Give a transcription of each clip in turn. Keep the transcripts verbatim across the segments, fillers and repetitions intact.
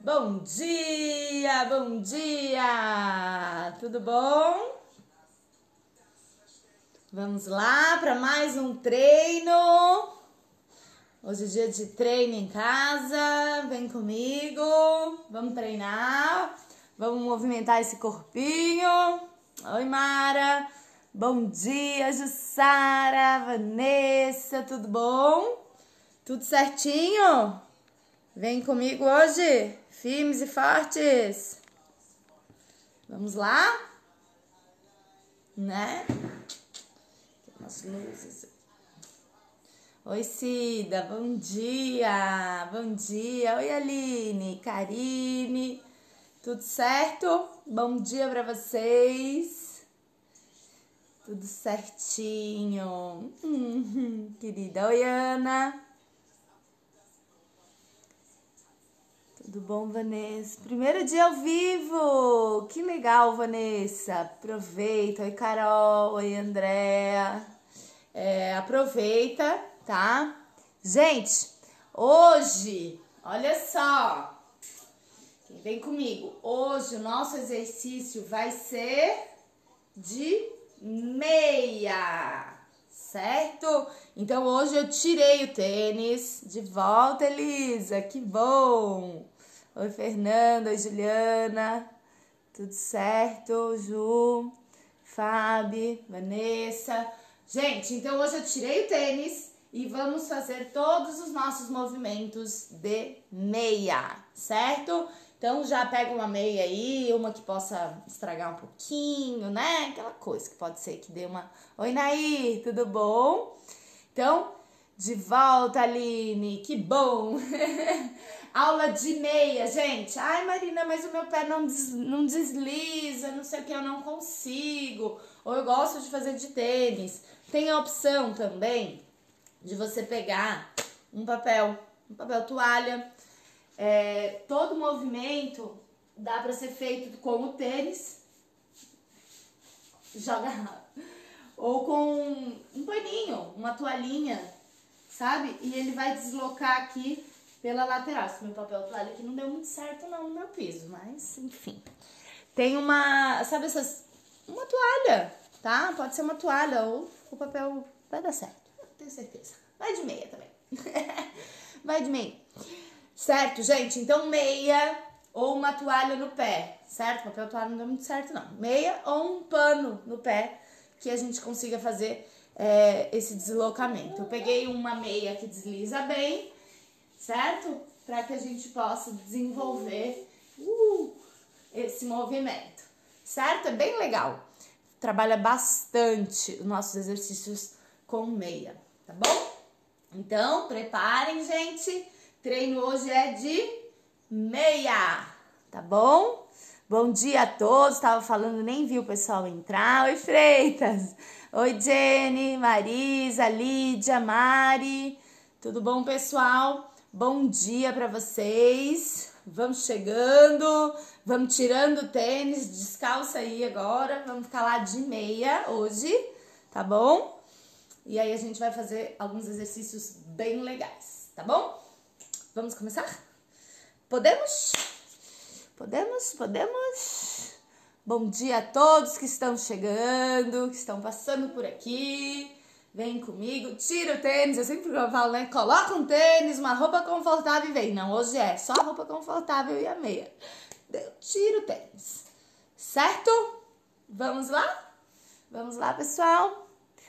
Bom dia, bom dia! Tudo bom? Vamos lá para mais um treino. Hoje é dia de treino em casa. Vem comigo. Vamos treinar. Vamos movimentar esse corpinho. Oi, Mara. Bom dia, Jussara, Vanessa. Tudo bom? Tudo certinho? Vem comigo hoje, firmes e fortes. Vamos lá? Né? Tem umas luzes. Oi, Cida, bom dia. Bom dia. Oi, Aline, Karine. Tudo certo? Bom dia pra vocês. Tudo certinho. Hum, querida. Oi, Ana. Tudo bom, Vanessa? Primeiro dia ao vivo! Que legal, Vanessa! Aproveita. Oi, Carol. Oi, Andréa. É, aproveita, tá? Gente, hoje, olha só. Quem vem comigo? Hoje o nosso exercício vai ser de meia, certo? Então hoje eu tirei o tênis. De volta, Elisa. Que bom! Oi, Fernanda. Oi, Juliana. Tudo certo? Ju, Fábio, Vanessa. Gente, então hoje eu tirei o tênis e vamos fazer todos os nossos movimentos de meia, certo? Então já pega uma meia aí, uma que possa estragar um pouquinho, né? Aquela coisa que pode ser que dê uma... Oi, Nair, tudo bom? Então, de volta, Aline, que bom! Aula de meia, gente. Ai, Marina, mas o meu pé não, des, não desliza, não sei o que, eu não consigo. Ou eu gosto de fazer de tênis. Tem a opção também de você pegar um papel, um papel toalha. É, todo movimento dá pra ser feito com o tênis. Joga ou com um paninho, uma toalhinha, sabe? E ele vai deslocar aqui pela lateral. Esse meu papel toalha aqui não deu muito certo não no meu piso, mas enfim. Tem uma, sabe essas, uma toalha, tá? Pode ser uma toalha ou o papel vai dar certo, eu tenho certeza. Vai de meia também. Vai de meia. Certo, gente? Então meia ou uma toalha no pé, certo? Papel toalha não deu muito certo não. Meia ou um pano no pé que a gente consiga fazer é, esse deslocamento. Eu peguei uma meia que desliza bem, certo? Para que a gente possa desenvolver uh, esse movimento, certo? É bem legal. Trabalha bastante os nossos exercícios com meia, tá bom? Então, preparem, gente. Treino hoje é de meia, tá bom? Bom dia a todos. Tava falando, nem vi o pessoal entrar. Oi, Freitas. Oi, Jenny, Marisa, Lídia, Mari. Tudo bom, pessoal? Bom dia para vocês. Vamos chegando, vamos tirando o tênis, descalça aí agora. Vamos ficar lá de meia hoje, tá bom? E aí a gente vai fazer alguns exercícios bem legais, tá bom? Vamos começar? Podemos? Podemos? Podemos? Bom dia a todos que estão chegando, que estão passando por aqui. Vem comigo, tira o tênis, eu sempre falo, né? Coloca um tênis, uma roupa confortável e vem. Não, hoje é só a roupa confortável e a meia. Eu tiro o tênis, certo? Vamos lá? Vamos lá, pessoal?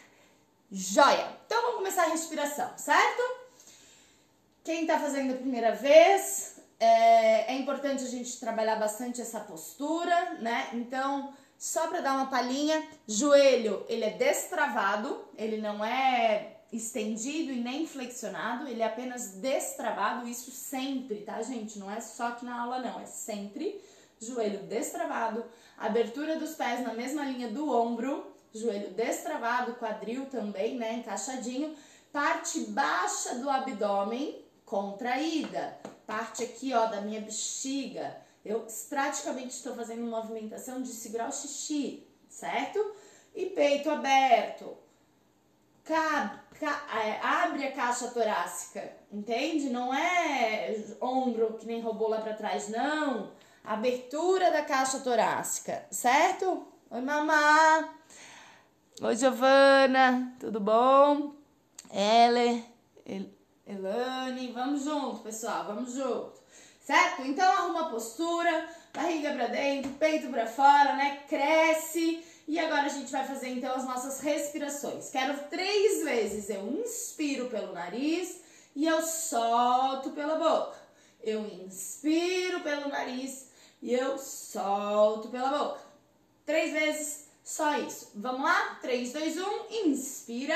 Joia! Então vamos começar a respiração, certo? Quem tá fazendo a primeira vez, é, é importante a gente trabalhar bastante essa postura, né? Então, só para dar uma palhinha, joelho, ele é destravado, ele não é estendido e nem flexionado, ele é apenas destravado, isso sempre, tá, gente? Não é só aqui na aula, não, é sempre joelho destravado, abertura dos pés na mesma linha do ombro, joelho destravado, quadril também, né, encaixadinho, parte baixa do abdômen, contraída, parte aqui, ó, da minha bexiga. Eu praticamente estou fazendo uma movimentação de segurar o xixi, certo? E peito aberto, ca- é, abre a caixa torácica, entende? Não é ombro que nem robô lá pra trás, não. Abertura da caixa torácica, certo? Oi, mamá. Oi, Giovana. Tudo bom? Ele, El, Elane. Vamos junto, pessoal. Vamos junto. Certo? Então, arruma a postura. Barriga pra dentro, peito pra fora, né? Cresce. E agora a gente vai fazer, então, as nossas respirações. Quero três vezes. Eu inspiro pelo nariz e eu solto pela boca. Eu inspiro pelo nariz e eu solto pela boca. Três vezes, só isso. Vamos lá? Três, dois, um. Inspira.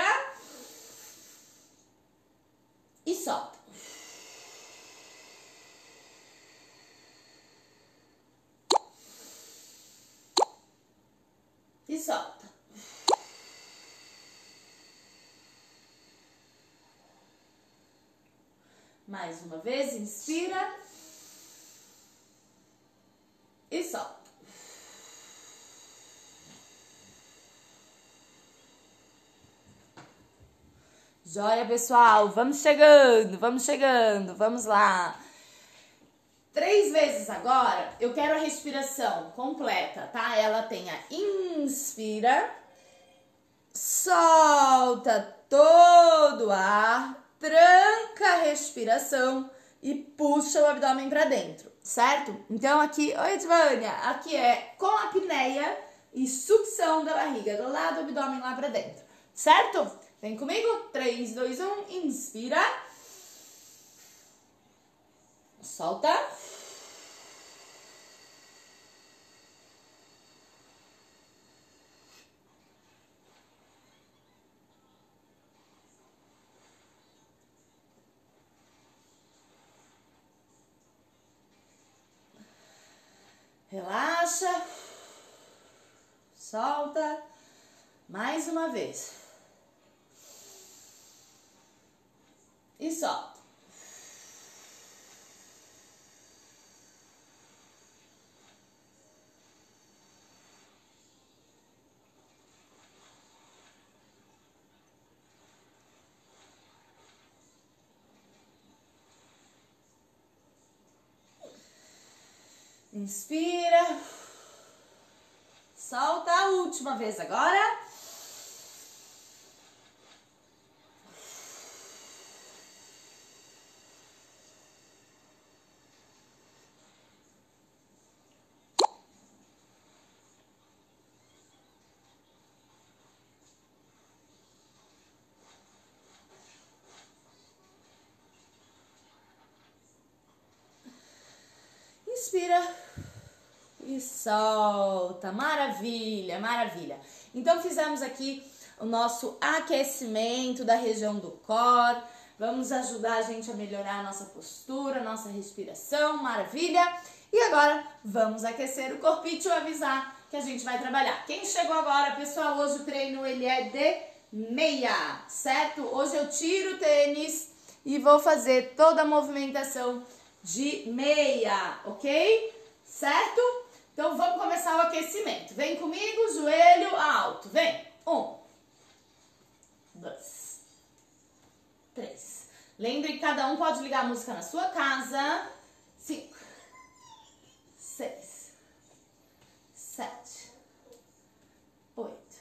E solta. E solta. Mais uma vez, inspira. E solta. Joia, pessoal. Vamos chegando, vamos chegando. Vamos lá. Três vezes agora, eu quero a respiração completa, tá? Ela tem a inspira, solta todo o ar, tranca a respiração e puxa o abdômen pra dentro, certo? Então aqui, oi Edvânia, aqui é com a apneia e sucção da barriga, do lado do abdômen lá pra dentro, certo? Vem comigo, três, dois, um, inspira, solta. Relaxa, solta, mais uma vez, e solta. Inspira, solta a última vez agora. Inspira e solta. Maravilha, maravilha. Então fizemos aqui o nosso aquecimento da região do core. Vamos ajudar a gente a melhorar a nossa postura, a nossa respiração. Maravilha. E agora vamos aquecer o corpite e avisar que a gente vai trabalhar. Quem chegou agora, pessoal, hoje o treino ele é de meia, certo? Hoje eu tiro o tênis e vou fazer toda a movimentação de meia, ok? Certo? Então vamos começar o aquecimento. Vem comigo, joelho alto. Vem. Um, dois, três. Lembre que cada um pode ligar a música na sua casa. Cinco, seis, sete, oito,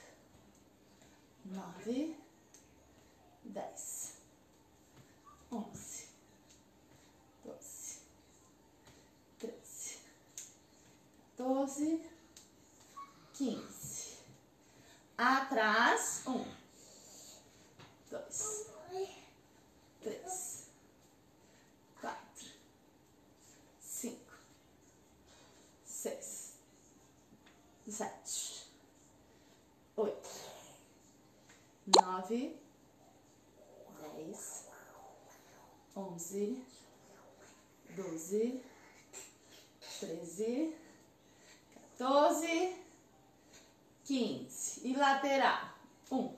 nove, dez, onze, doze, treze, quatorze, quinze. Atrás, um, dois, três, quatro, cinco, seis, sete, oito, nove, dez, onze, doze, treze, quatorze, quinze. E lateral. Um,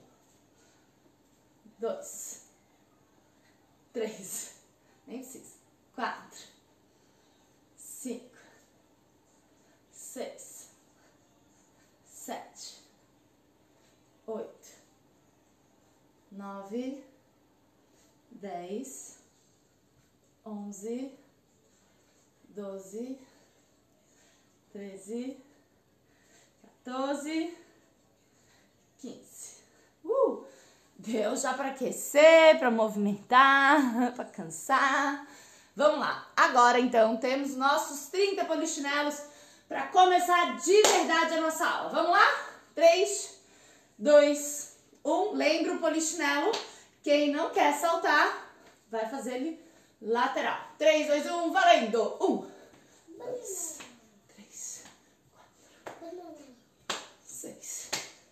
dois, três, nem precisa. Quatro, cinco, seis, sete, oito, nove, onze, doze, treze, quatorze, quinze. Uh! Deu já para aquecer, para movimentar, para cansar. Vamos lá. Agora, então, temos nossos trinta polichinelos para começar de verdade a nossa aula. Vamos lá? três, dois, um. Lembra o polichinelo. Quem não quer saltar, vai fazer ele lateral. três, dois, um, valendo. um, dois, três, quatro, seis.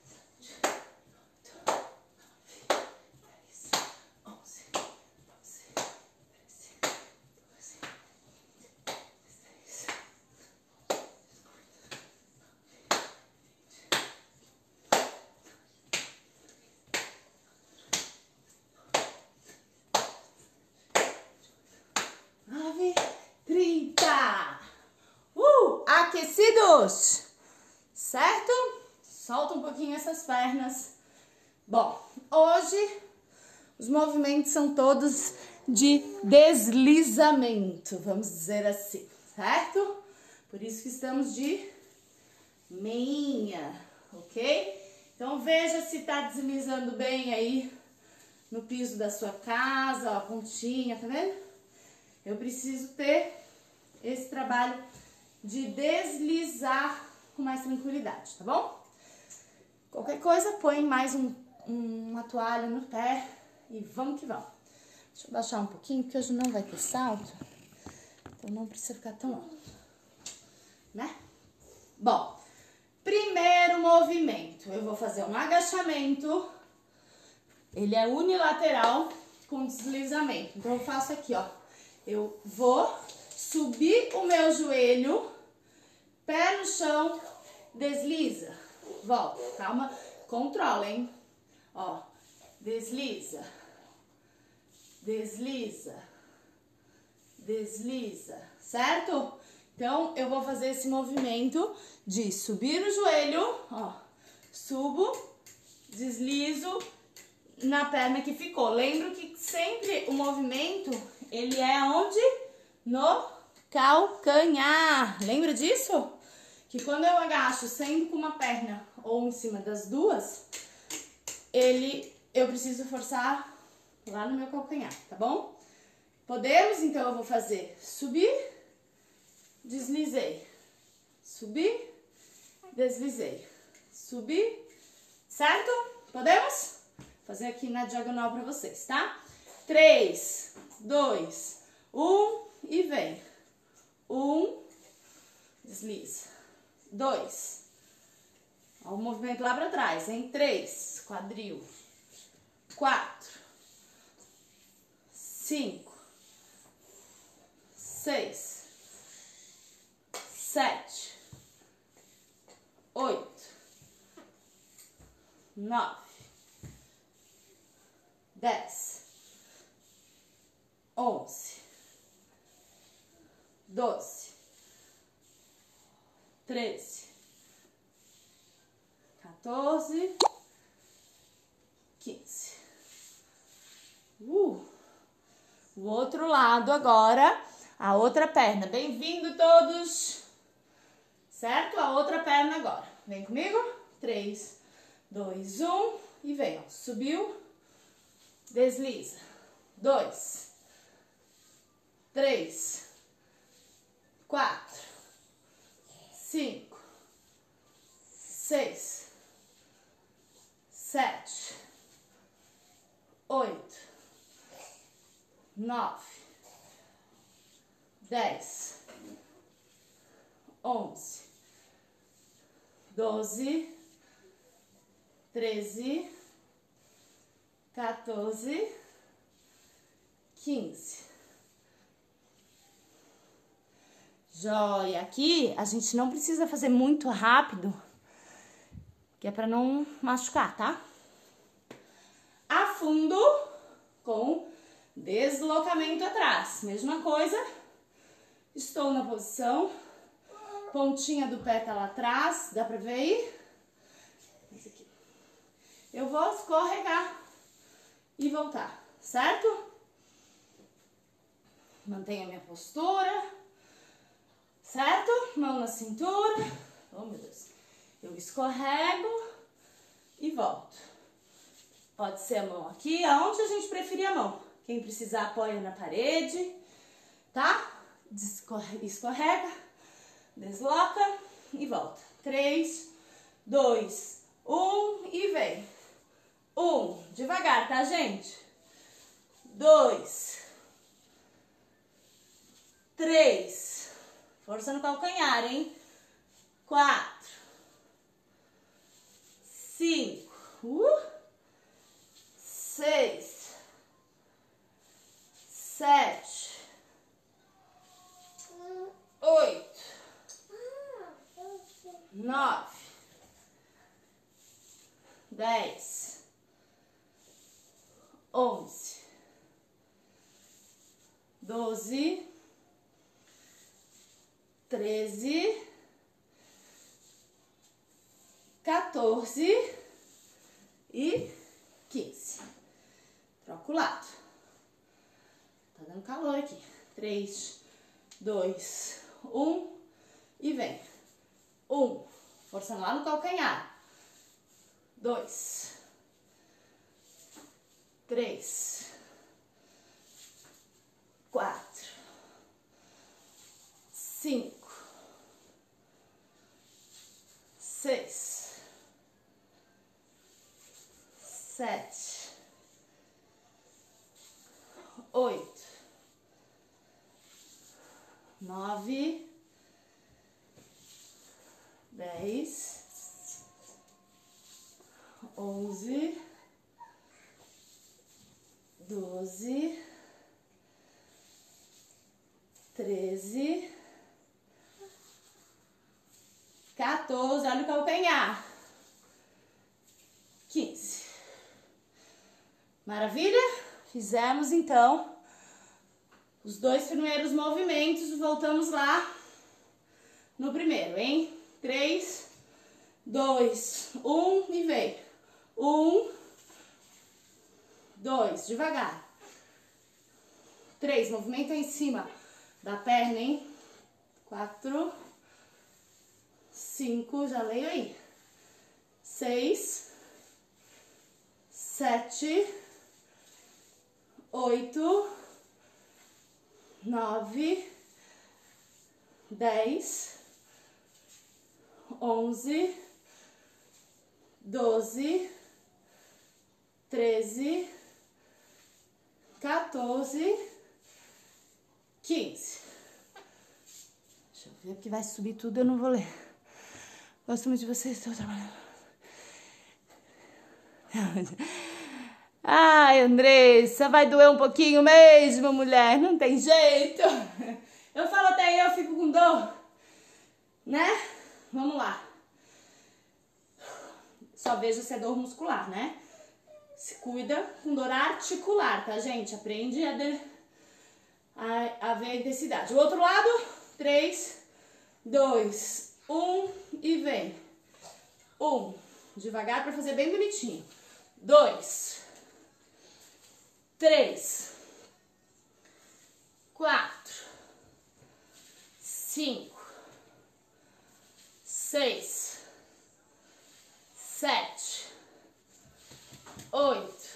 trinta. Uh, aquecidos, certo? Solta um pouquinho essas pernas. Bom, hoje os movimentos são todos de deslizamento, vamos dizer assim, certo? Por isso que estamos de meinha, ok? Então veja se tá deslizando bem aí no piso da sua casa, ó, a pontinha, tá vendo? Eu preciso ter esse trabalho de deslizar com mais tranquilidade, tá bom? Qualquer coisa, põe mais um, um, uma toalha no pé e vamos que vamos. Deixa eu baixar um pouquinho, porque hoje não vai ter salto, então não precisa ficar tão alto, né? Bom, primeiro movimento, eu vou fazer um agachamento, ele é unilateral com deslizamento, então eu faço aqui, ó. Eu vou subir o meu joelho, pé no chão, desliza, volta, calma, controla, hein? Ó, desliza, desliza, desliza, certo? Então, eu vou fazer esse movimento de subir o joelho, ó, subo, deslizo na perna que ficou. Lembro que sempre o movimento, ele é onde? No calcanhar. Lembra disso? Que quando eu agacho sempre com uma perna ou em cima das duas, ele, eu preciso forçar lá no meu calcanhar, tá bom? Podemos? Então eu vou fazer subir, deslizei, subir, deslizei, subir, certo? Podemos? Fazer aqui na diagonal pra vocês, tá? três, dois, um e vem. um, desliza. dois. Olha o movimento lá pra trás, hein? três, quadril. quatro, cinco, seis, sete, oito, nove, dez, onze, doze, treze, quatorze, quinze. Uh, o outro lado agora, a outra perna. Bem-vindo todos, certo? A outra perna agora. Vem comigo? três, dois, um e vem, ó. Subiu, desliza. dois, três, quatro, cinco, seis, sete, oito, nove, dez, onze, doze, treze, quatorze, quinze. Joia. Aqui a gente não precisa fazer muito rápido, que é pra não machucar, tá? Afundo com deslocamento atrás. Mesma coisa. Estou na posição. Pontinha do pé tá lá atrás. Dá pra ver aí? Esse aqui. Eu vou escorregar e voltar, certo? Mantenha a minha postura, certo? Mão na cintura. Oh, meu Deus. Eu escorrego e volto. Pode ser a mão aqui, aonde a gente preferir a mão. Quem precisar, apoia na parede, tá? Escorrega, desloca e volta. Três, dois, um e vem. Um, devagar, tá, gente? Dois, três, força no calcanhar, hein? Quatro, cinco, uh, seis, sete, oito, nove, dez, onze, doze, treze, quatorze e quinze. Troca o lado. Tá dando calor aqui. Três, dois, um e vem. Um. Forçando lá no calcanhar. Dois. Três. Quatro. Cinco. Seis. Sete. Oito. Nove. Dez. Onze. Doze. Treze. quatorze. Olha o calcanhar. quinze. Maravilha? Fizemos, então, os dois primeiros movimentos. Voltamos lá no primeiro, hein? Três, dois, um e vem. Um, dois, devagar. Três, movimento em cima da perna, hein? Quatro, cinco, já leio aí. Seis, sete, oito, nove, dez, onze, doze, treze, quatorze, quinze. Deixa eu ver, porque vai subir tudo, eu não vou ler. Gosto muito de vocês, estou trabalhando. Ai, Andressa, vai doer um pouquinho mesmo, mulher, não tem jeito. Eu falo até aí, eu fico com dor, né? Vamos lá. Só veja se é dor muscular, né? Se cuida com dor articular, tá, gente? Aprende a, de, a, a ver a intensidade. O outro lado, três, dois, um e vem. Um, devagar pra fazer bem bonitinho. Dois, três, quatro, cinco, seis, sete, oito,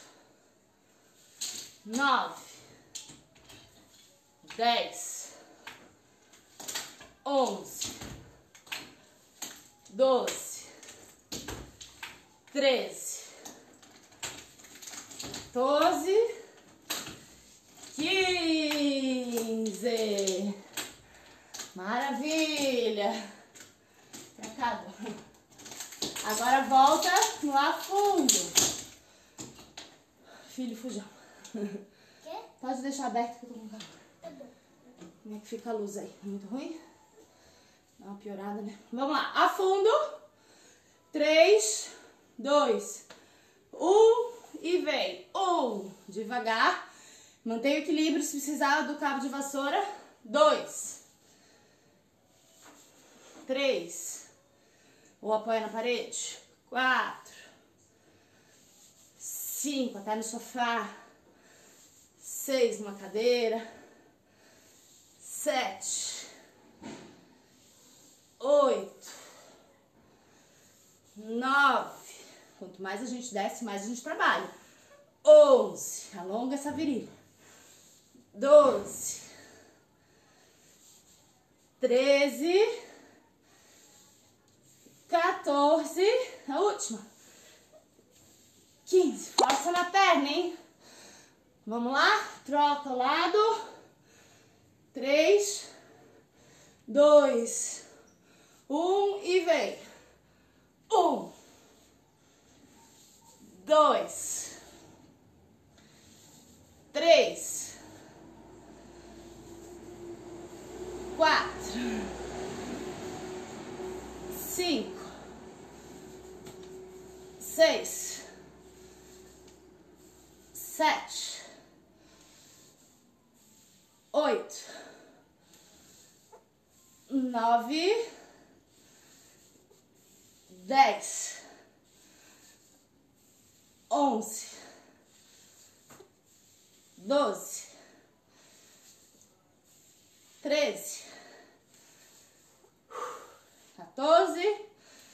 nove, dez, onze, doze, treze, quatorze, quinze. Maravilha. Pra cá. Agora volta no afundo. Filho, fujão. Quê? Pode deixar aberto que eu tô com calor. Tá bom. Como é que fica a luz aí? Muito ruim? Dá uma piorada, né? Vamos lá. Afundo. Três, dois, um e vem. Um. Devagar. Mantenha o equilíbrio se precisar do cabo de vassoura. Dois. Três. Ou apoia na parede. Quatro. Cinco. Até no sofá. Seis numa cadeira. sete, oito, nove. Quanto mais a gente desce, mais a gente trabalha. onze. Alonga essa virilha. doze. treze. quatorze. A última. quinze. Força na perna, hein? Vamos lá? Troca o lado. três, dois, um e vem. um, dois, três, quatro, cinco, seis, sete, oito, nove, dez, onze, doze, treze, quatorze,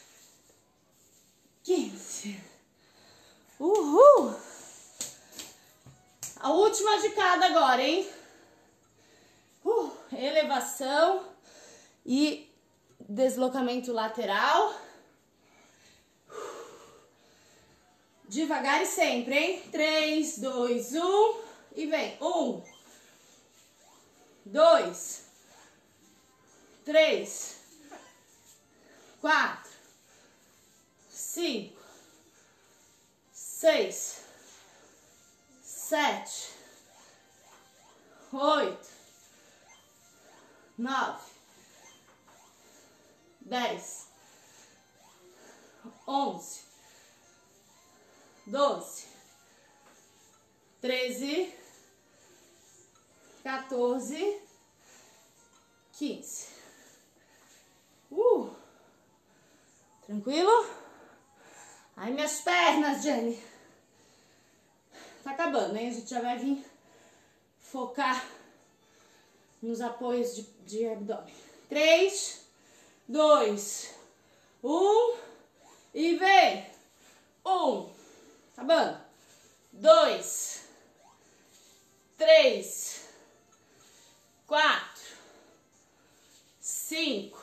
quinze. Uhul! A última de cada agora, hein? Uh, elevação e deslocamento lateral. Devagar e sempre, hein? três, dois, um e vem. um, dois, três, quatro, cinco, seis, sete, oito, nove, dez, onze, doze, treze, quatorze, quinze. Uh! Tranquilo? Ai, minhas pernas, Jenny. Tá acabando, hein? A gente já vai vir focar nos apoios de, de abdômen. três, dois, um e vem. um. Acabando. dois, três, quatro, cinco,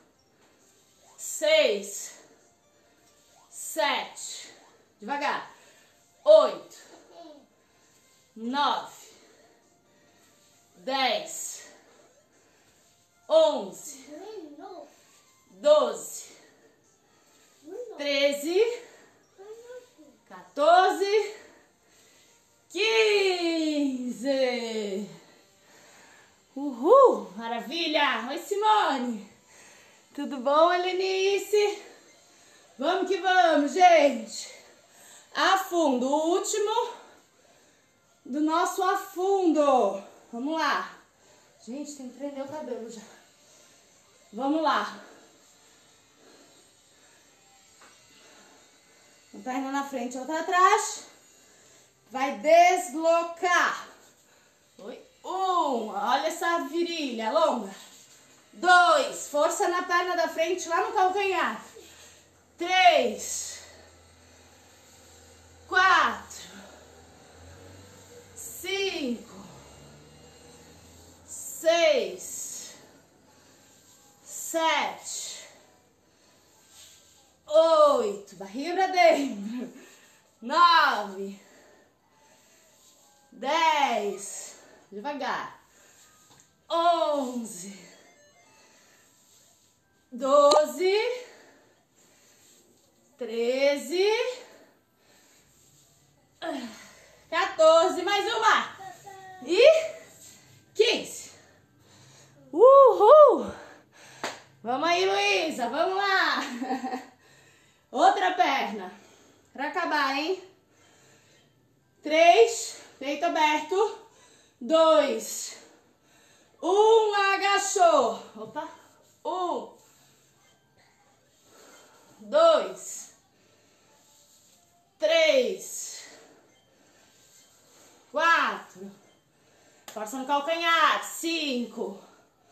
seis, sete, devagar, oito, nove, dez, onze, doze, treze, quatorze, quinze. Uhul, maravilha! Oi, Simone. Tudo bom, Helenice? Vamos que vamos, gente. Afundo, o último do nosso afundo. Vamos lá. Gente, tem que prender o cabelo já. Vamos lá. Uma perna na frente, outra atrás. Vai deslocar. Oi. Um, olha essa virilha longa. Dois, força na perna da frente, lá no calcanhar. Três. Quatro. Cinco. Seis. Sete. Oito. Barriga pra dentro. Nove. Dez. Devagar. Onze. Doze. Treze. quatorze. Mais uma. E quinze. Uhul! Vamos aí, Luísa. Vamos lá. Outra perna. Pra acabar, hein? Três. Peito aberto. Dois. Um. Agachou. Opa. Um. Dois. Três. Quatro. Força no calcanhar. Cinco.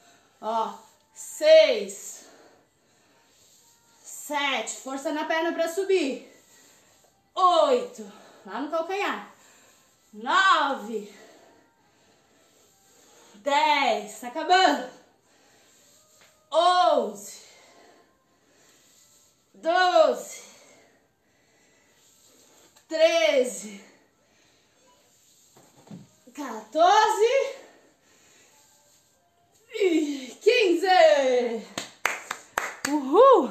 Ó, seis, sete, força na perna pra subir. Oito, lá no calcanhar. Nove, dez, tá acabando. Onze, doze, treze, quatorze e quinze. Uhul!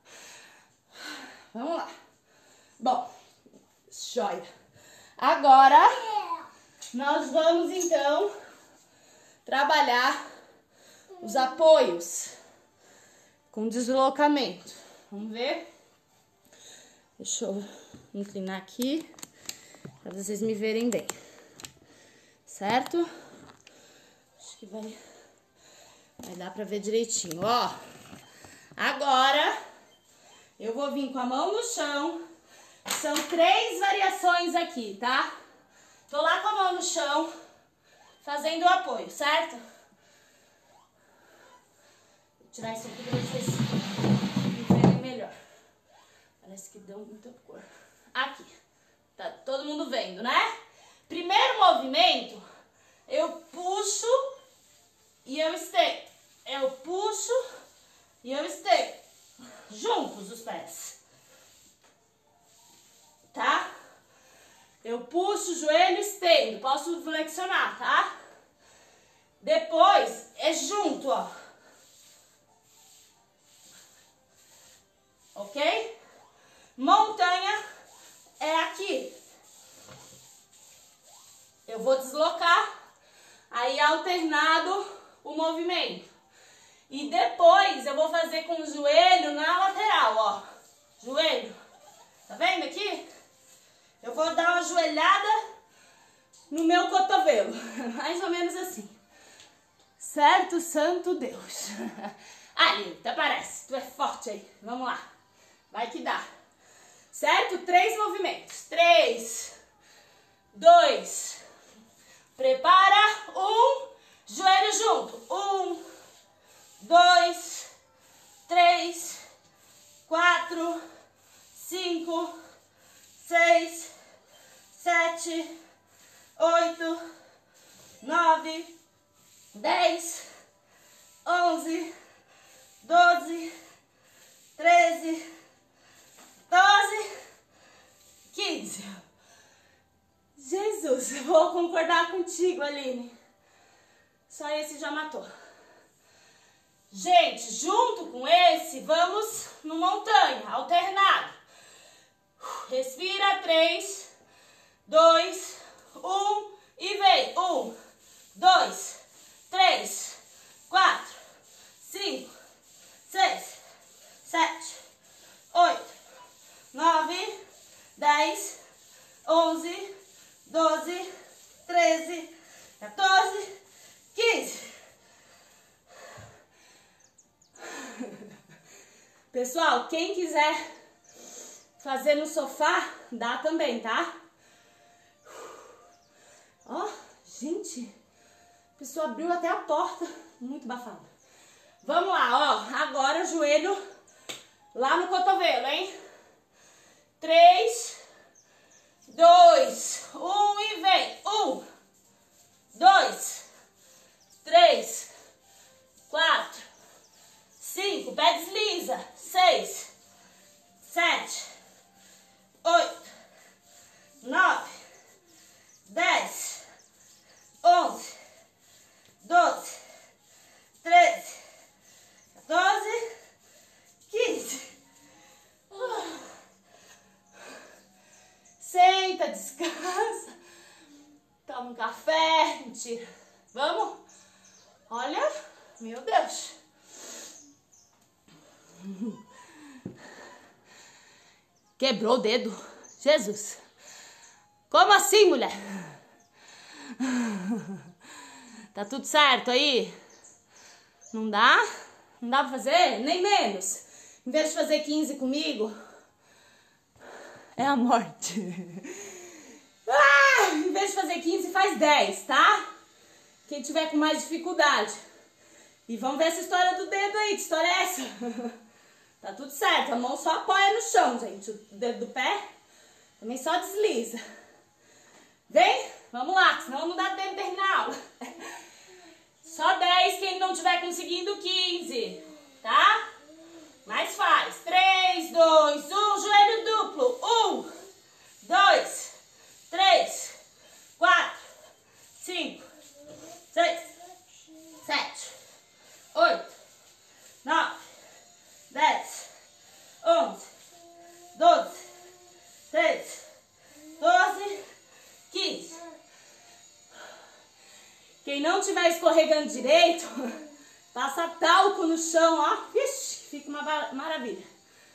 Vamos lá. Bom, joia. Agora, nós vamos então trabalhar os apoios com deslocamento. Vamos ver? Deixa eu inclinar aqui para vocês me verem bem. Certo? Acho que vai, vai dar para ver direitinho. Ó, agora eu vou vir com a mão no chão. São três variações aqui, tá? Tô lá com a mão no chão, fazendo o apoio, certo? Vou tirar isso aqui pra vocês me verem melhor. Parece que deu muita cor. Aqui. Tá todo mundo vendo, né? Primeiro movimento, eu puxo e eu estendo. Eu puxo e eu estendo. Juntos os pés. Tá? Eu puxo o joelho e estendo. Posso flexionar, tá? Depois é junto, ó. Ok? Montanha é aqui. Eu vou deslocar, aí alternado o movimento. E depois eu vou fazer com o joelho na lateral, ó. Joelho. Tá vendo aqui? Eu vou dar uma joelhada no meu cotovelo. Mais ou menos assim. Certo, santo Deus. Aí, até parece. Tu é forte aí. Vamos lá. Vai que dá. Certo? Três movimentos. Três. Dois. Prepara. Um. Joelho junto. Um. Dois. Três. Quatro. Cinco. Seis. Sete. Oito. Nove. Dez. Onze. Doze. Treze. doze, quinze. Jesus, eu vou concordar contigo, Aline. Só esse já matou. Gente, junto com esse, vamos no montanha, alternado. Respira, três, dois, um e vem. Um, dois, três, quatro, cinco, seis, sete, oito, nove, dez, onze, doze, treze, quatorze, quinze. Pessoal, quem quiser fazer no sofá, dá também, tá? Ó, gente, a pessoa abriu até a porta, muito bafada. Vamos lá, ó, agora o joelho lá no cotovelo, hein? Três, dois, um e vem. Um, dois, três, quatro, cinco, pé desliza. Seis, sete, oito, nove, dez, onze, doze, treze, quatorze, quinze. Uh. Senta, descansa, toma um café, mentira. Vamos? Olha, meu Deus. Quebrou o dedo. Jesus. Como assim, mulher? Tá tudo certo aí? Não dá? Não dá pra fazer? Nem menos. Em vez de fazer quinze comigo, é a morte. Ah, em vez de fazer quinze, faz dez, tá? Quem tiver com mais dificuldade. E vamos ver essa história do dedo aí, que história é essa? Tá tudo certo, a mão só apoia no chão, gente. O dedo do pé também só desliza. Vem, vamos lá, senão não dá tempo de terminar a aula. Só dez, quem não tiver conseguindo, quinze, tá? Mas faz. três, dois, um, joelho duplo. um, dois, três, quatro, cinco, seis, sete, oito, nove, dez, onze, doze, treze, doze, quinze. Quem não estiver escorregando direito, passa talco no chão, ó. Vixe, fica uma maravilha.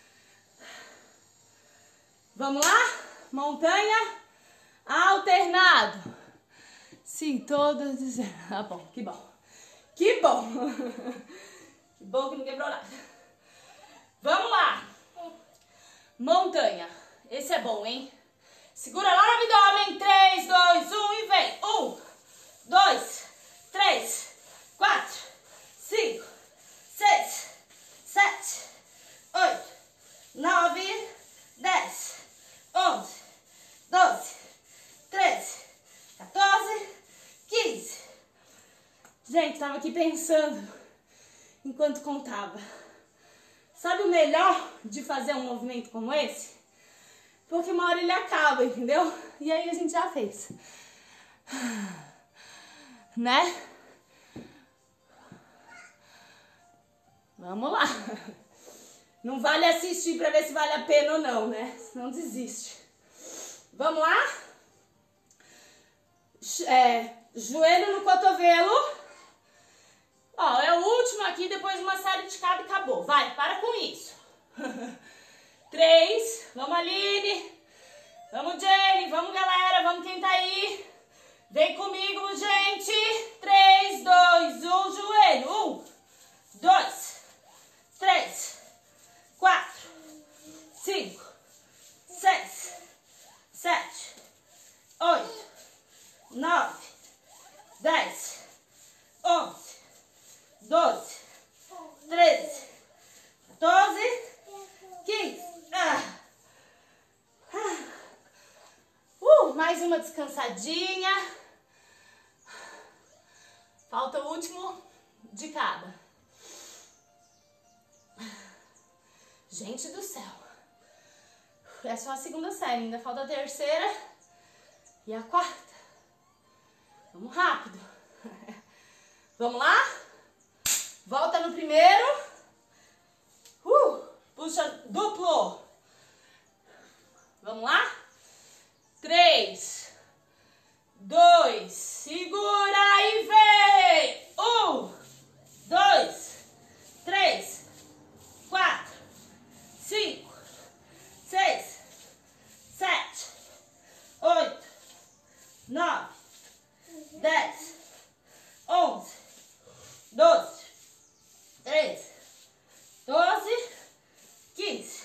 Vamos lá? Montanha, alternado. Sim, todos dizendo. Ah, bom, que bom. Que bom. Que bom que não quebrou nada. Vamos lá. Montanha. Esse é bom, hein? Segura lá no abdômen. três, dois, um e vem. um, dois, três, quatro, cinco, seis, sete, oito, nove, dez, onze, doze, treze, quatorze, quinze. Gente, tava aqui pensando enquanto contava. Sabe o melhor de fazer um movimento como esse? Porque uma hora ele acaba, entendeu? E aí a gente já fez. Né? Vamos lá. Não vale assistir pra ver se vale a pena ou não, né? Senão desiste. Vamos lá? É, joelho no cotovelo. Ó, é o último aqui, depois uma série de cada e acabou. Vai, para com isso. Três. Vamos, Aline. Vamos, Jenny. Vamos, galera. Vamos quem tá aí. Vem comigo, gente. Três, dois, um, joelho. Um, dois, três, quatro, cinco, seis, sete, oito, nove, dez, onze, doze, treze, quatorze, quinze. Ah. Ah. Uh, mais uma descansadinha. Falta o último de cada. Gente do céu. É só a segunda série, ainda falta a terceira e a quarta. Vamos rápido. Vamos lá? Volta no primeiro. Uh, puxa duplo. Vamos lá? Três, dois, segura e vem. Um, dois, três, quatro, cinco, seis, sete, oito, nove, dez, onze, doze, treze, doze, quinze.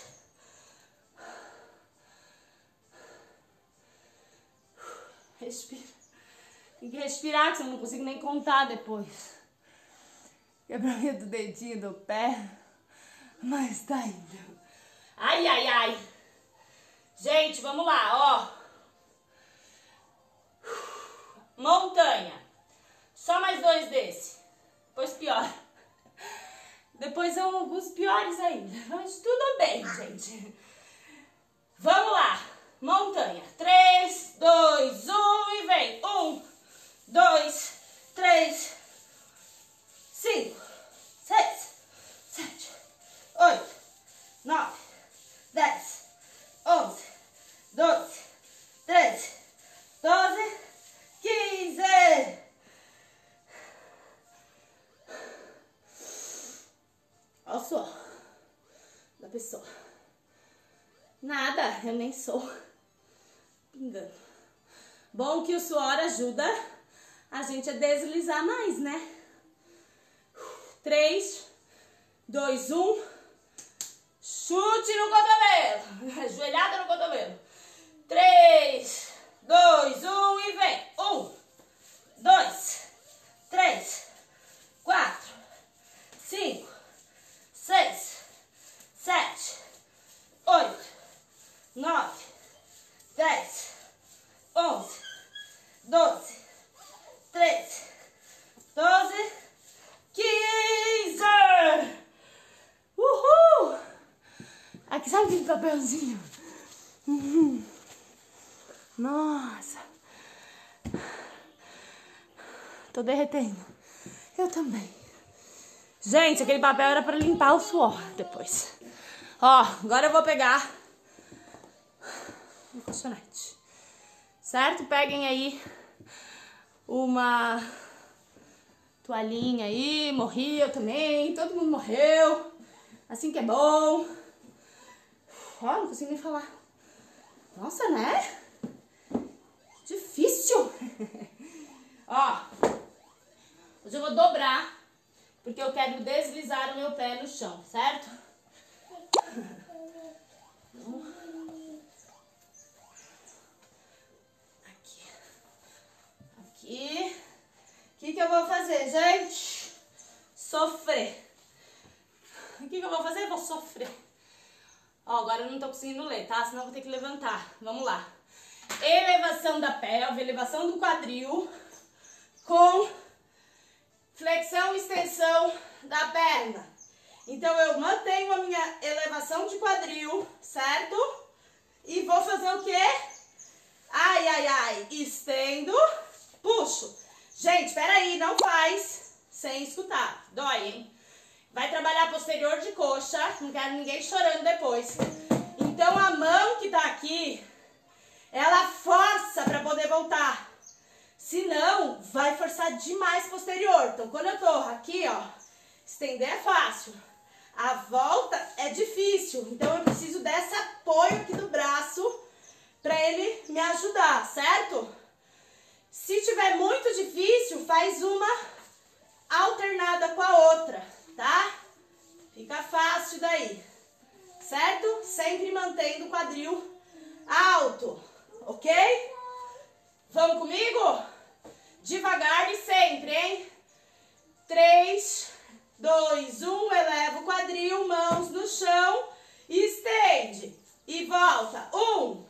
Respira. Tem que respirar, que eu não consigo nem contar depois. Quebramento do dedinho do pé. Mas tá indo. Ai, ai, ai. Gente, vamos lá, ó. Montanha. Só mais dois desse. Depois pior. Depois são alguns piores ainda. Mas tudo bem, gente. Vamos lá. Montanha. Três, dois, um e vem. Um, dois, três, cinco, seis, sete, oito, nove, dez, onze, doze, treze, doze, quinze. Olha o suor da pessoa. Nada, eu nem sou. Pingando. Bom que o suor ajuda a gente a deslizar mais, né? Três, dois, um. Chute no cotovelo. Ajoelhada no cotovelo. Três, dois, um e vem. Um, dois, três, quatro, cinco, seis, sete, oito, nove, dez, onze, doze, treze, doze, quinze. Uhul! Aqui, sabe aquele papelzinho? Uhum. Nossa. Tô derretendo. Eu também. Gente, aquele papel era pra limpar o suor depois. Ó, agora eu vou pegar um colchonete. Certo? Peguem aí uma toalhinha aí. Morri eu também. Todo mundo morreu. Assim que é bom. Ó, não consigo nem falar. Nossa, né? Difícil. Ó, hoje eu vou dobrar, porque eu quero deslizar o meu pé no chão, certo? Aqui. Aqui. O que que eu vou fazer, gente? Sofrer. O que que eu vou fazer? Eu vou sofrer. Ó, agora eu não tô conseguindo ler, tá? Senão eu vou ter que levantar. Vamos lá. Elevação da pelve, elevação do quadril, com flexão e extensão da perna. Então, eu mantenho a minha elevação de quadril, certo? E vou fazer o quê? Ai, ai, ai. Estendo, puxo. Gente, peraí, não faz sem escutar. Dói, hein? Vai trabalhar posterior de coxa, não quero ninguém chorando depois. Então, a mão que tá aqui, ela força para poder voltar. Senão, vai forçar demais posterior. Então, quando eu tô aqui, ó, estender é fácil. A volta é difícil. Então, eu preciso desse apoio aqui do braço para ele me ajudar, certo? Se tiver muito difícil, faz uma alternada com a outra, tá? Fica fácil daí, certo? Sempre mantendo o quadril alto, ok? Vamos comigo? Devagar e sempre, hein? três, dois, um, eleva o quadril, mãos no chão, estende e volta. um,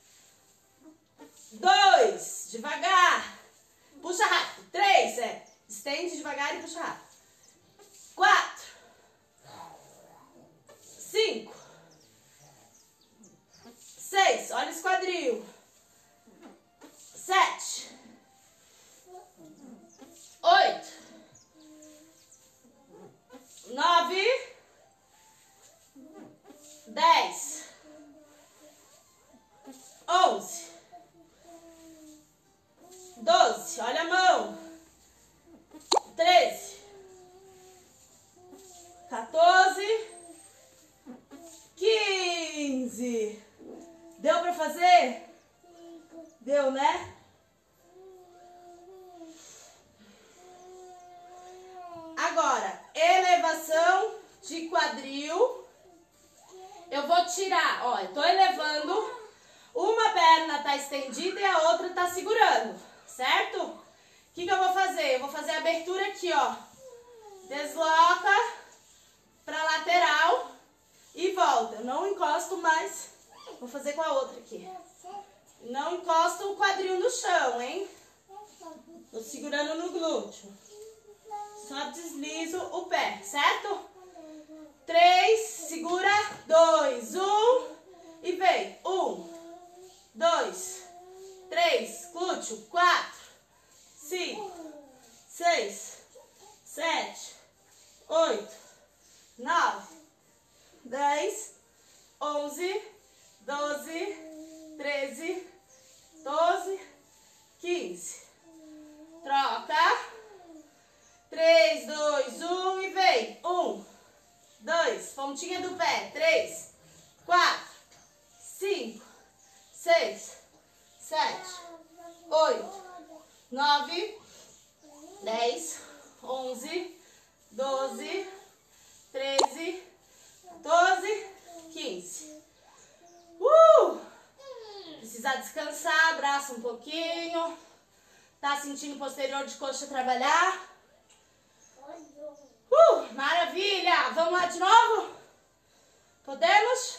dois, devagar, puxa rápido. três, é, estende devagar e puxa rápido. quatro, cinco, seis, olha esse quadril. sete, oito, nove, dez, onze, doze, olha a mão. treze, quatorze, quinze. Deu pra fazer? Deu, né? Agora, elevação de quadril. Eu vou tirar, ó, eu tô elevando. Uma perna tá estendida e a outra tá segurando, certo? O que que eu vou fazer? Eu vou fazer a abertura aqui, ó. Desloca pra lateral e volta. Eu não encosto mais. Vou fazer com a outra aqui. Não encosto o quadril no chão, hein? Tô segurando no glúteo. Só deslizo o pé, certo? Três, segura. Dois, um. E vem. Um, dois, três, glúteo. Quatro, cinco, seis, sete, oito, nove, dez, onze, doze, treze, doze, quinze. Troca. três, dois, um e vem. um, dois, pontinha do pé. três, quatro, cinco, seis, sete, oito, nove, dez, onze, doze, treze, doze, quinze. Uh! Precisa descansar, abraça um pouquinho. Tá sentindo o posterior de coxa trabalhar? Uh! Maravilha! Vamos lá de novo? Podemos?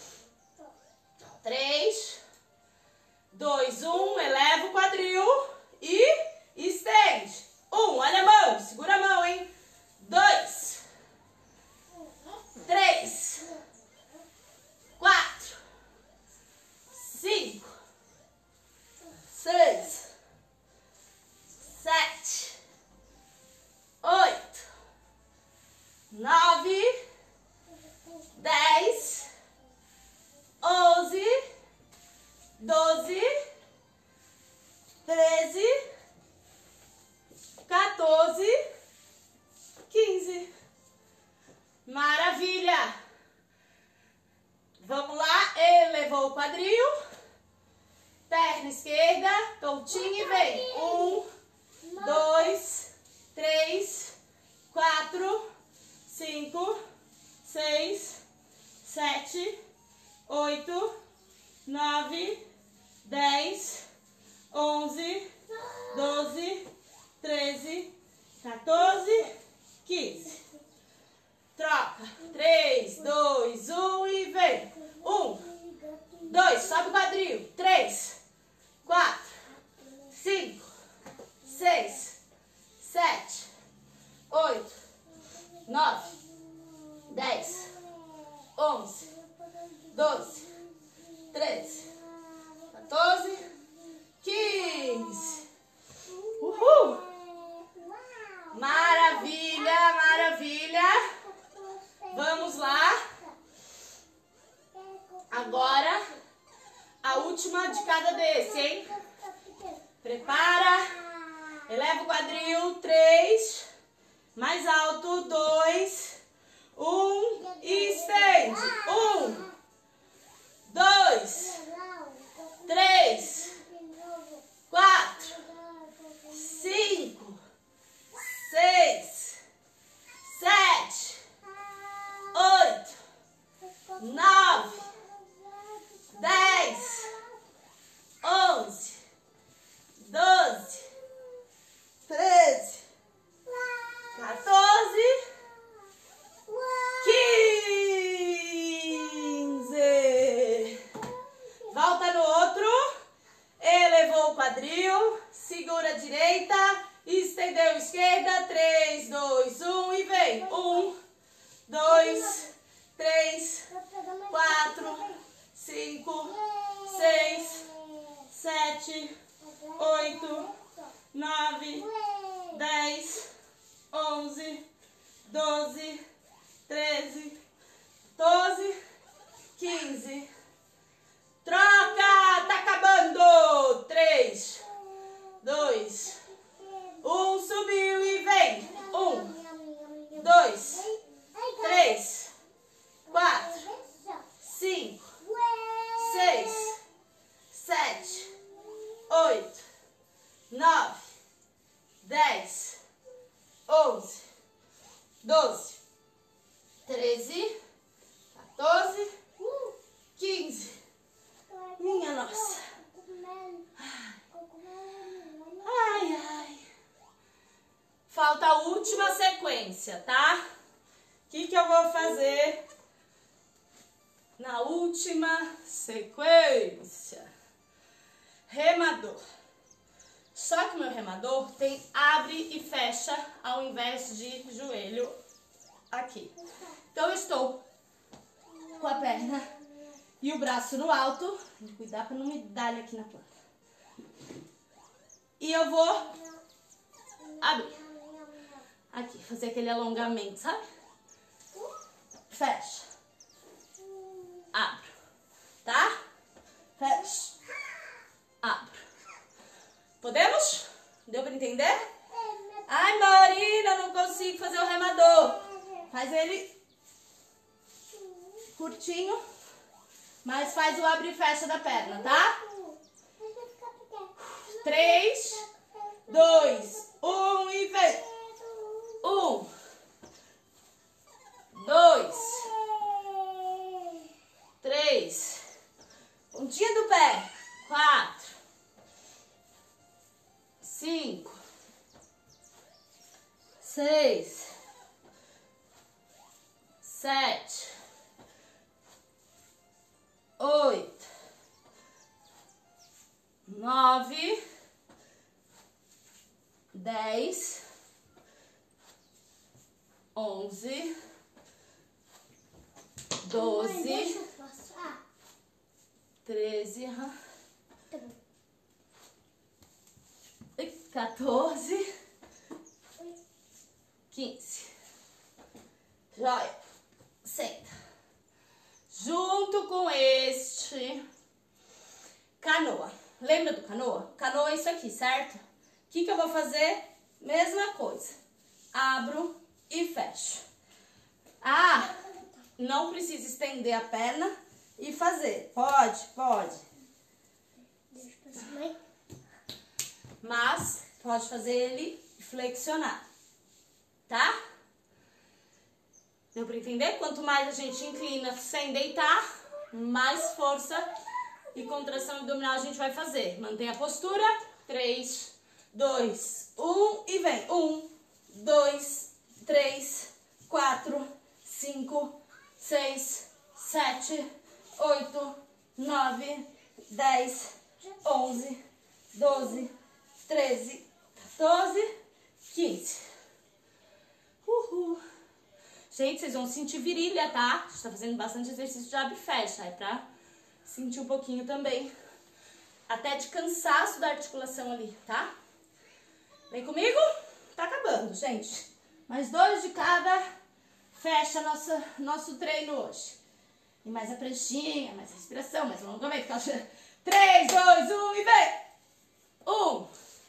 Três, dois, um, eleva o quadril e estende. Um, olha a mão, segura a mão, hein? Dois, três, quatro, cinco, seis, sete, oito, nove, dez, onze, doze, treze, quatorze, quinze. Maravilha! Vamos lá, elevou o quadril, perna esquerda, tontinho e vem. Um, dois, três, quatro, cinco, seis, sete, oito, nove, dez, onze, doze, treze, quatorze, quinze. Troca. três, dois, um e vem. um, dois, sobe o quadril. três, quatro, cinco, seis, sete, oito, nove, dez, onze, doze, treze, quatorze, quinze. Uhul! Maravilha, maravilha. Vamos lá. Agora, a última de cada desse, hein? Prepara. Eleva o quadril. Três. Mais alto. Dois. Um. E estende. Um. Dois. Três. Quatro. Cinco. Seis. Sete. Oito. Nove. Dez. Onze. Doze. Treze. Quatorze. Quinze. Volta no outro. Elevou o quadril. Segura a direita. Estendeu a esquerda. Três, dois, um e vem. Um, dois, três, quatro, cinco, seis, sete, oito, nove, dez, onze, doze, treze, quatorze, quinze. Troca! Tá acabando! Três, dois, um, subiu e vem. Um, dois, três, quatro, cinco, seis, sete, oito, nove, dez, onze, doze, treze, quatorze, quinze. Minha nossa. Ai, ai. Falta a última sequência, tá? O que que eu vou fazer na última sequência? Remador. Só que o meu remador tem abre e fecha ao invés de joelho aqui. Então eu estou com a perna e o braço no alto. Tem que cuidar para não me dar aqui na planta. E eu vou abrir. Aqui, fazer aquele alongamento, sabe? Fecha. Abro. Tá? Fecha. Abro. Podemos? Deu pra entender? Ai, Marina, não consigo fazer o remador. Faz ele curtinho, mas faz o abre e fecha da perna, tá? Três, dois, um e vem. Um, dois, três, pontinha do pé, quatro, cinco, seis, sete, oito, nove, dez, onze, doze, treze, quatorze, quinze. Joia. Senta. Junto com este canoa. Lembra do canoa? Canoa é isso aqui, certo? O que que eu vou fazer? Mesma coisa. Abro e fecho. Ah, não precisa estender a perna e fazer. Pode, pode. Mas pode fazer ele flexionar, tá? Deu pra entender? Quanto mais a gente inclina sem deitar, mais força e contração abdominal a gente vai fazer. Mantém a postura. três, dois, um e vem. um, dois, três, quatro, cinco, seis, sete, oito, nove, dez, onze, doze, treze, quatorze, quinze. Uhul. Gente, vocês vão sentir virilha, tá? A gente tá fazendo bastante exercício de abre e fecha. É pra sentir um pouquinho também. Até de cansaço da articulação ali, tá? Vem comigo? Tá acabando, gente. Mais dois de cada. Fecha nossa, nosso treino hoje. E mais a pranchinha, mais a respiração, mais alongamento. três, dois, um e vem! um,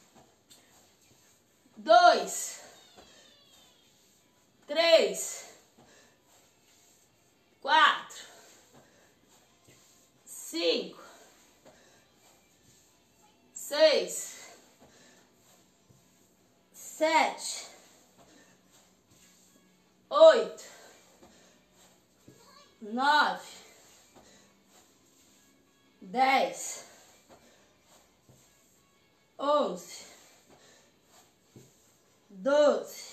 dois, três, quatro, cinco, seis, sete, oito, nove, dez, onze, doze,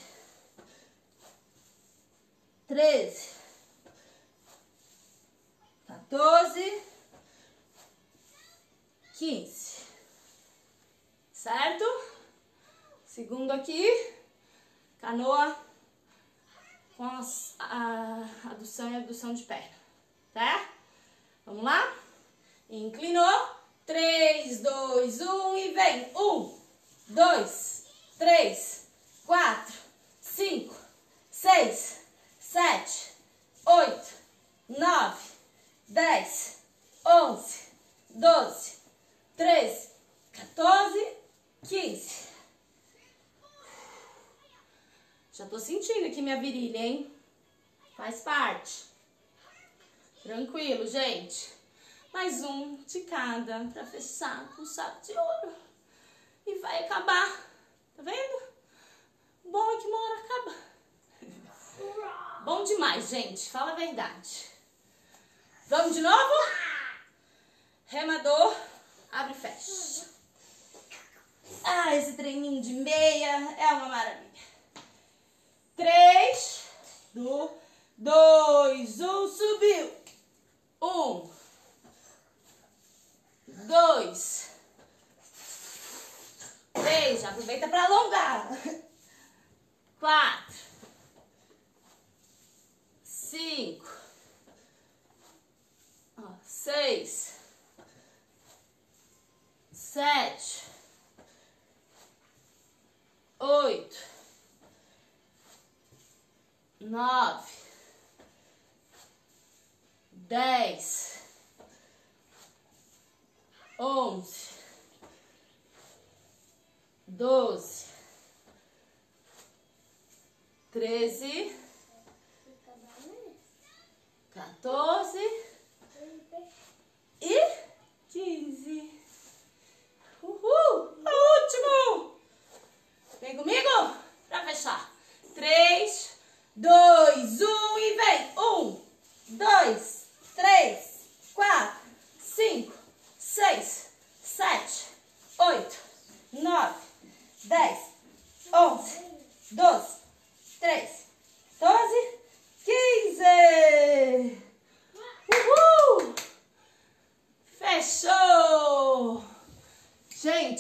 treze, quatorze, quinze. Certo? Segundo aqui, canoa com as, a adução e abdução de perna, tá? Vamos lá? Inclinou. três, dois, um e vem. um, dois, três, quatro, cinco, seis, sete, oito, nove, dez, onze, doze, treze, quatorze, quinze. Já tô sentindo aqui minha virilha, hein? Faz parte. Tranquilo, gente. Mais um de cada pra fechar com chave de ouro. E vai acabar. Tá vendo? Bom é que uma hora acaba. Bom demais, gente. Fala a verdade. Vamos de novo? Remador. Abre e fecha. Ah, esse treininho de meia é uma maravilha. Três, do, dois, um, subiu. Um, dois, três, já aproveita para alongar. Quatro, cinco, ó, seis, sete, oito, nove, dez, onze, doze, treze, quatorze e quinze. Uhul! É o último! Vem comigo pra fechar. Três, dois, um e vem. Um, dois, três, quatro, cinco, seis, sete, oito, nove, dez, onze, doze, treze, quatorze, quinze.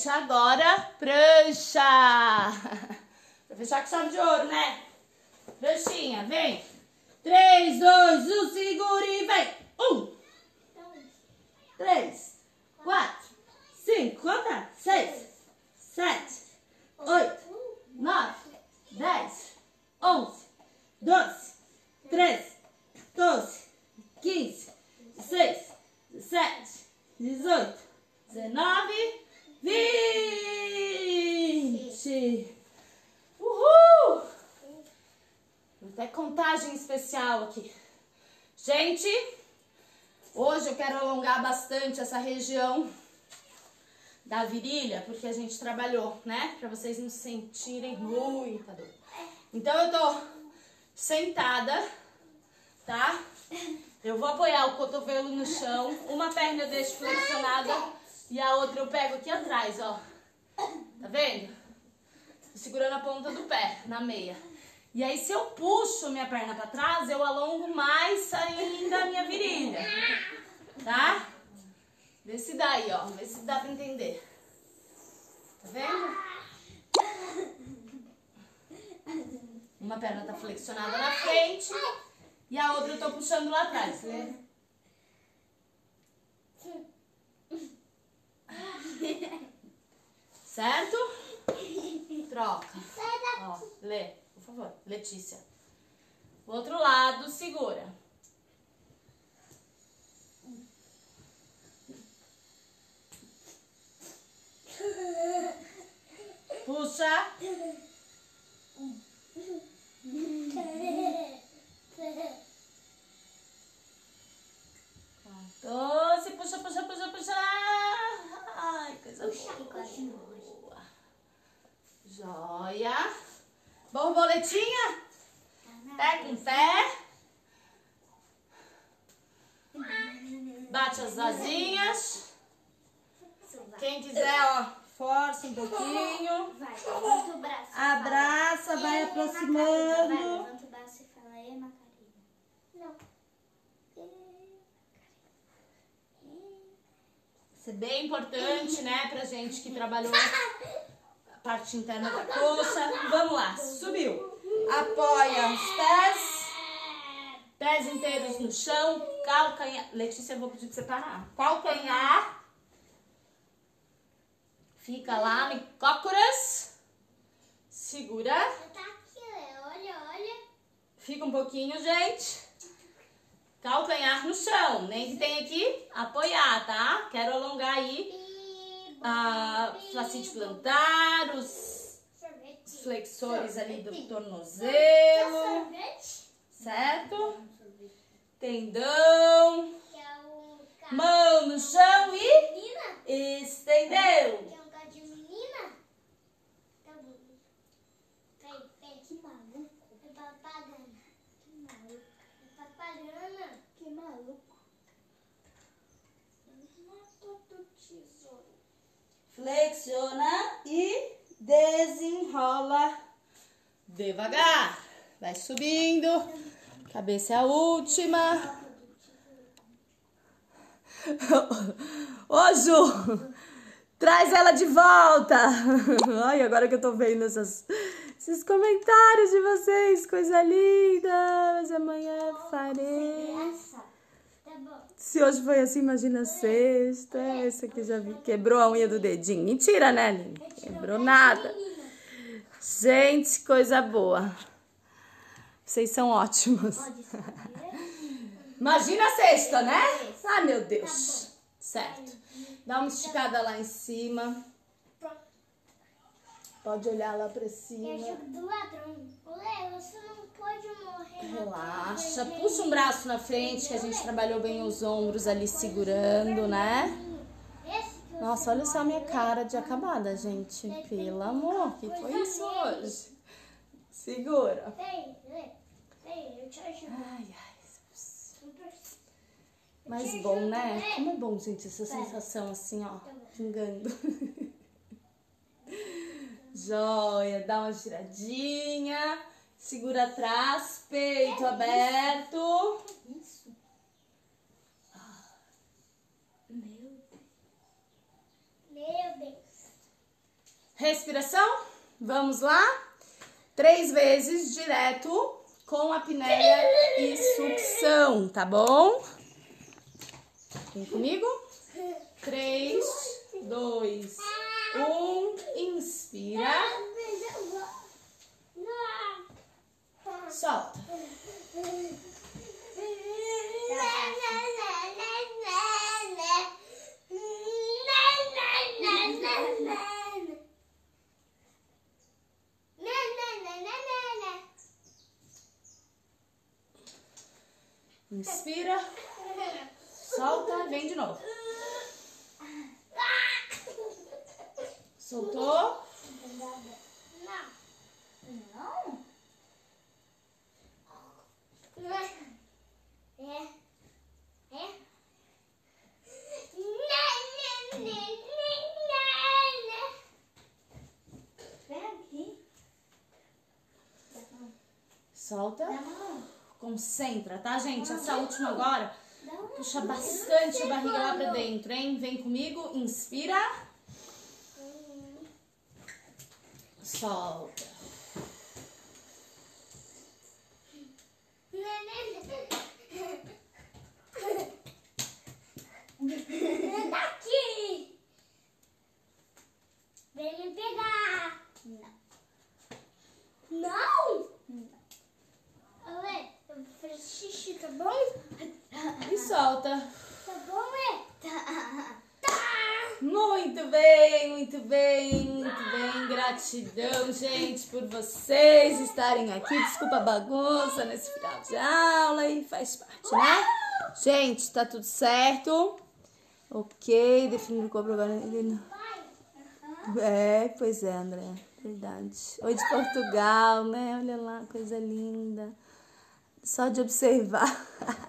Gente, agora prancha. Pra fechar com chave de ouro, né? Pranchinha, vem. Três, dois, um, segura e vem. Um. Três, quatro, cinco, conta. Seis, sete, oito, nove, dez, onze, doze, treze, quatorze, quinze, dezesseis, dezessete, dezoito, dezenove, vinte. Uhul! Até contagem especial aqui. Gente, hoje eu quero alongar bastante essa região da virilha, porque a gente trabalhou, né? Pra vocês não sentirem muita dor. Então eu tô sentada, tá? Eu vou apoiar o cotovelo no chão. Uma perna eu deixo flexionada e a outra eu pego aqui atrás, ó. Tá vendo? Tô segurando a ponta do pé na meia. E aí, se eu puxo minha perna pra trás, eu alongo mais ainda a minha virilha. Tá? Vê se dá aí, ó. Vê se dá pra entender. Tá vendo? Uma perna tá flexionada na frente e a outra eu tô puxando lá atrás, né? Certo? Troca. Ó, lê. Por favor, Letícia. O outro lado, segura. Puxa. Doze, puxa, puxa, puxa, puxa. Ai, coisa boa. Joia. Borboletinha. Pé com pé. Bate as asinhas. Quem quiser, ó, força um pouquinho. Abraça, vai aproximando. Levanta o braço e fala, ei, Macarena. Não. Isso é bem importante, né, pra gente que trabalhou a parte interna da coxa. Vamos lá, subiu. Apoia os pés. Pés inteiros no chão. Calcanhar. Letícia, eu vou pedir pra você parar. Calcanhar. Fica lá no cócoras. Segura. Tá aqui, olha, olha. Fica um pouquinho, gente. Calcanhar no chão. Nem que tenha que apoiar, tá? Quero alongar aí a flacite plantar, os flexores ali do tornozelo. Certo? Tendão. Mão no chão e estendeu. Quer um lugar de menina? Tá bom. Peraí, peraí. Que maluco. É papagana. Que maluco. É papagana. Que maluco. Matou tesouro. Flexiona e desenrola devagar. Vai subindo. Cabeça é a última. Ô, Ju, traz ela de volta. Ai, agora que eu tô vendo essas, esses comentários de vocês, coisa linda. Mas amanhã farei. Tá bom. Se hoje foi assim, imagina sexta. Esse aqui já vi. Quebrou a unha do dedinho. Mentira, né, Aline? Quebrou nada. Gente, coisa boa. Vocês são ótimos. Imagina a sexta, né? Ai, meu Deus. Certo. Dá uma esticada lá em cima. Pode olhar lá pra É cima. jogo do ladrão. Olê, você não pode morrer. Relaxa. Puxa um braço na frente, que a gente trabalhou bem os ombros ali segurando, né? Nossa, olha só a minha cara de acabada, gente. Pelo amor, que foi isso hoje? Segura. Vem, vem. Vem, eu te ajudo. Ai, ai. Mas bom, né? Como é bom, gente, essa sensação assim, ó, pingando. Joia, dá uma giradinha, segura atrás, peito aberto. Isso. Meu Deus. Meu Deus. Respiração. Vamos lá. Três vezes direto com a apneia e sucção, tá bom? Vem comigo. Três, dois, um. Inspira. Solta. Inspira. Solta. Vem de novo. Soltou. Não. É. É. Vem aqui. Solta. Concentra, tá, gente? Essa última agora, puxa bastante a barriga lá pra dentro, hein? Vem comigo. Inspira. Solta. Daqui. Vem me pegar. Não. Não? Não. Ué, eu fiz xixi, tá bom? E solta. Tá bom, ué? Tá. Muito bem, muito bem, muito bem. Gratidão, gente, por vocês estarem aqui. Desculpa a bagunça nesse final de aula e faz parte, né? Gente, tá tudo certo. Ok, definindo o corpo agora. É, pois é, André. Verdade. Oi de Portugal, né? Olha lá, coisa linda. Só de observar.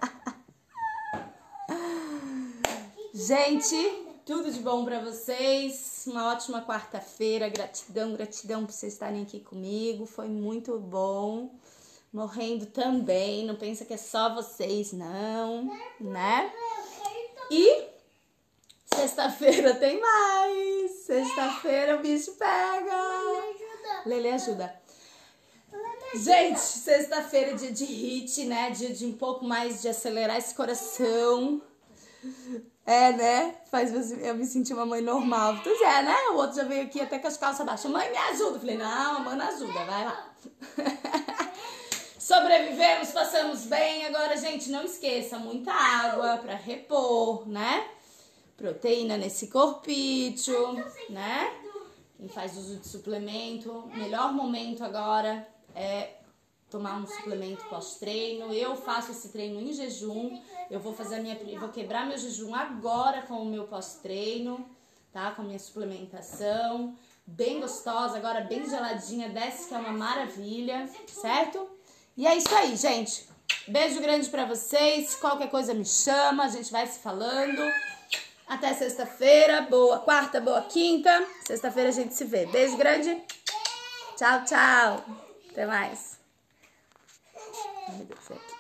Gente, tudo de bom pra vocês. Uma ótima quarta-feira. Gratidão, gratidão por vocês estarem aqui comigo. Foi muito bom. Morrendo também. Não pensa que é só vocês, não. Né? E sexta-feira tem mais. Sexta-feira o bicho pega. Lele ajuda. Gente, sexta-feira é dia de hit, né? Dia de um pouco mais de acelerar esse coração. É, né? Faz eu me sentir uma mãe normal. Pois é, né? O outro já veio aqui até com as calças baixas. Mãe, me ajuda. Eu falei, não, a mãe não ajuda. Vai lá. Sobrevivemos, passamos bem. Agora, gente, não esqueça, muita água pra repor, né? Proteína nesse corpício, né? Quem faz uso de suplemento, o melhor momento agora é tomar um suplemento pós-treino. Eu faço esse treino em jejum. Eu vou fazer a minha, vou quebrar meu jejum agora com o meu pós-treino, tá? Com a minha suplementação, bem gostosa, agora bem geladinha, desce que é uma maravilha, certo? E é isso aí, gente. Beijo grande pra vocês. Qualquer coisa me chama, a gente vai se falando. Até sexta-feira. Boa quarta, boa quinta. Sexta-feira a gente se vê. Beijo grande. Tchau, tchau. Até mais. Ai, meu Deus do céu.